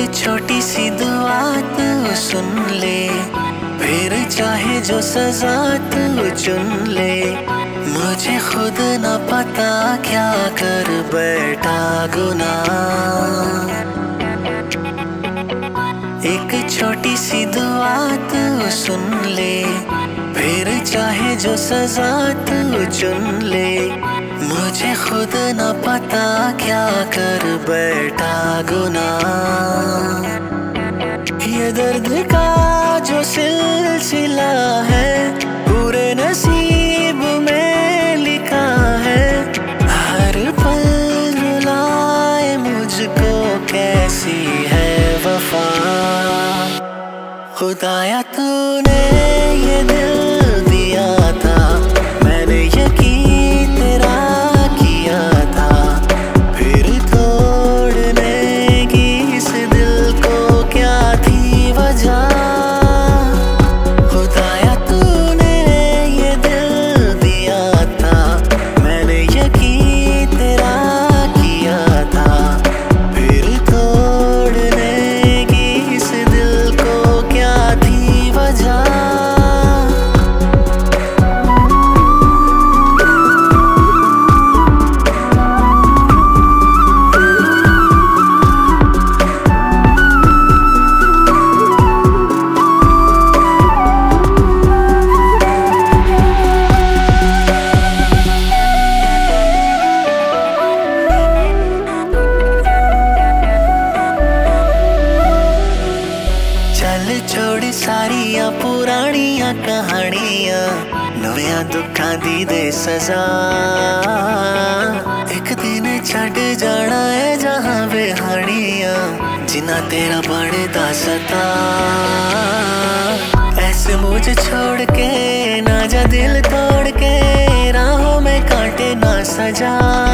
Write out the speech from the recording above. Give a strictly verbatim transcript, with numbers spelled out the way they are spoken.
छोटी सी दुआ तू सुन ले, फिर चाहे जो सजा तू चुन ले। मुझे खुद न पता क्या कर बैठा गुनाह। एक छोटी सी दुआ तू सुन ले, फिर चाहे जो सजा तू चुन ले। मुझे खुद न पता क्या कर बैठा गुनाह। ये दर्द का जो सिलसिला है पूरे नसीब में लिखा है। हर पल रुलाए मुझको कैसी है वफा। खुदाया तूने ये दिल दिया था, मैंने यकीन तेरा किया था। फिर तोड़ने की इस दिल को क्या थी वजह। खुदाया तूने ये दिल दिया था, मैंने यकीन तेरा किया था। फिर तोड़ने की इस दिल को क्या थी वजह। चल छोड़ सारिया पुरानिया कहानियां, नविया दुखा दी दे सजा। एक दिन छड़ जाना है जहां बेहानियां, जिन्ना तेरा बनदा सता। ऐसे मुझे छोड़ के ना जा दिल तोड़ के, राहों में कांटे ना सजा।